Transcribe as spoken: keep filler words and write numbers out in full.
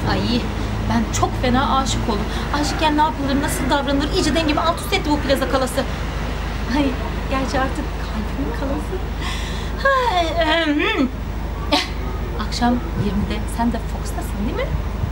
Ay ben çok fena aşık oldum. Aşıkken ne yapılır, nasıl davranılır iyice dengemi alt üst etti bu plaza kalası. Ay gerçi artık kalbimin kalası. Ay, ehem. Akşam yirmide sen de Fox'tasın değil mi?